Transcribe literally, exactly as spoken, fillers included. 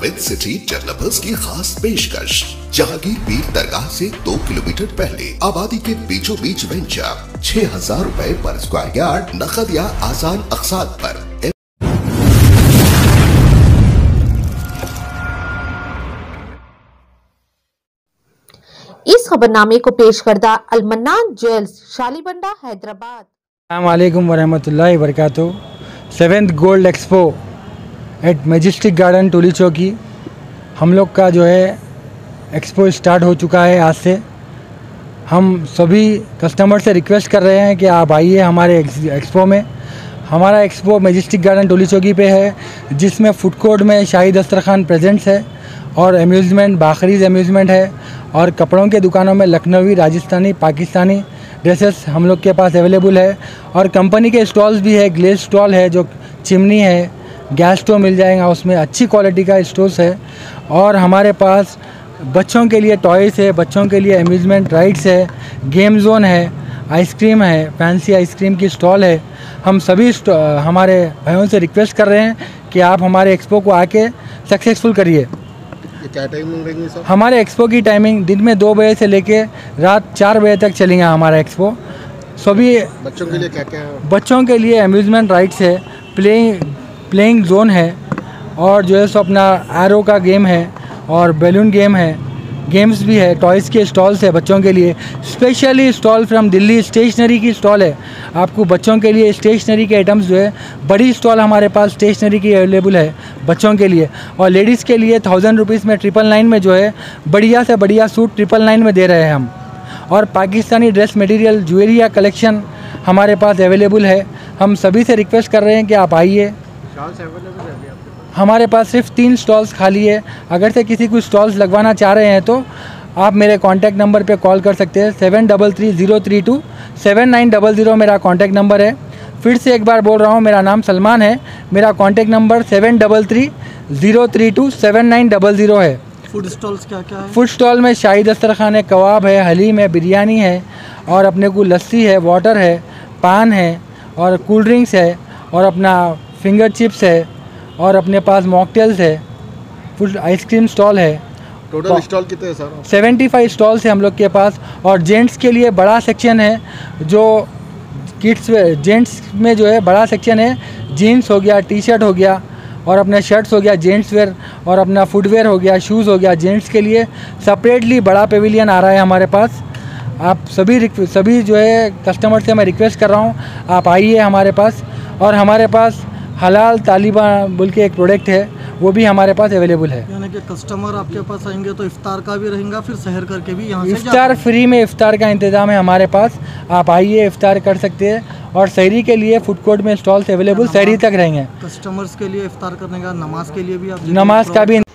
With city developers की खास पेशकश। जहांगीर पीर दरगाह से दो किलोमीटर पहले आबादी के बीचों बीच वेंचर छह हजार रूपए पर स्क्वायर यार्ड, नकद या आसान अकसात पर। इस खबरनामे को पेश करदा अल-मन्नान ज्वेल्स, शालीबंडा, हैदराबाद। अस्सलाम वालेकुम वरहमतुल्लाहि वबरकातुहू। Seventh gold expo at Majestic Garden Toli Chowki, हम लोग का जो है एक्सपो स्टार्ट हो चुका है आज से। हम सभी कस्टमर से रिक्वेस्ट कर रहे हैं कि आप आइए हमारे एक्सपो में। हमारा एक्सपो मैजेस्टिक गार्डन टोली चौकी पे है, जिसमें फूड कोर्ट में शाही दस्तरखान प्रेजेंट्स है और एम्यूज़मेंट बाखरीज एम्यूज़मेंट है, और कपड़ों के दुकानों में लखनवी, राजस्थानी, पाकिस्तानी ड्रेसेस हम लोग के पास अवेलेबल है। और कंपनी के स्टॉल्स भी है, ग्लेस स्टॉल है, जो चिमनी है, गैस स्टोव मिल जाएगा उसमें, अच्छी क्वालिटी का स्टोर्स है। और हमारे पास बच्चों के लिए टॉयस है, बच्चों के लिए एम्यूज़मेंट राइड्स है, गेम जोन है, आइसक्रीम है, फैंसी आइसक्रीम की स्टॉल है। हम सभी हमारे भाइयों से रिक्वेस्ट कर रहे हैं कि आप हमारे एक्सपो को आके सक्सेसफुल करिए। क्या टाइमिंग रहेगी सर? हमारे एक्सपो की टाइमिंग दिन में दो बजे से लेके रात चार बजे तक चलेगा हमारा एक्सपो। सभी बच्चों के लिए क्या क्या है? बच्चों के लिए एम्यूज़मेंट राइड्स है, प्लेइंग प्लेइंग जोन है, और जो है सो अपना एरो का गेम है, और बैलून गेम है, गेम्स भी है, टॉयज़ के स्टॉल्स है बच्चों के लिए। Specially stall from Delhi, stationery की स्टॉल है। आपको बच्चों के लिए स्टेशनरी के आइटम्स जो है, बड़ी स्टॉल हमारे पास स्टेशनरी की अवेलेबल है बच्चों के लिए। और लेडीज़ के लिए थाउजेंड रुपीज़ में ट्रिपल नाइन में जो है बढ़िया से बढ़िया सूट ट्रिपल नाइन में दे रहे हैं हम। और Pakistani dress material, jewellery collection हमारे पास अवेलेबल है। हम सभी से रिक्वेस्ट कर रहे हैं कि आप आइए। हमारे पास सिर्फ तीन स्टॉल्स खाली है। अगर से किसी को स्टॉल्स लगवाना चाह रहे हैं तो आप मेरे कॉन्टैक्ट नंबर पे कॉल कर सकते हैं। Seven double three zero three two seven nine double zero मेरा कॉन्टैक्ट नंबर है। फिर से एक बार बोल रहा हूँ, मेरा नाम सलमान है। मेरा contact number seven double three zero three two seven nine double zero है। फूड स्टॉल्स क्या क्या है? फूड स्टॉल में शाही दस्तरखान है, कबाब है, हलीम है, बिरयानी है, और अपने को लस्सी है, वाटर है, पान है, और कोल्ड ड्रिंक्स है, और अपना फिंगर चिप्स है, और अपने पास मॉकटेल्स है, फुल आइसक्रीम स्टॉल है। टोटल स्टॉल कितने हैं सर? सेवेंटी फाइव स्टॉल्स हैं हम लोग के पास। और जेंट्स के लिए बड़ा सेक्शन है, जो किड्स जेंट्स में जो है बड़ा सेक्शन है। जीन्स हो गया, टी शर्ट हो गया, और अपने शर्ट्स हो गया जेंट्स वेयर, और अपना फुटवेयर हो गया, शूज़ हो गया। जेंट्स के लिए सेपरेटली बड़ा पेविलियन आ रहा है हमारे पास। आप सभी सभी जो है कस्टमर से मैं रिक्वेस्ट कर रहा हूँ, आप आइए हमारे पास। और हमारे पास हलाल तालिबा बोल के एक प्रोडक्ट है, वो भी हमारे पास अवेलेबल है। यानी कि कस्टमर आपके पास आएंगे तो इफ्तार का भी रहेगा, फिर सहर करके भी यहाँ से इफ्तार फ्री में इफ्तार का इंतज़ाम है हमारे पास। आप आइए, इफ्तार कर सकते हैं। और सहरी के लिए फूड कोर्ट में स्टॉल्स अवेलेबल सहरी तक रहेंगे। कस्टमर्स के लिए इफ्तार करने का, नमाज के लिए भी आप नमाज का भी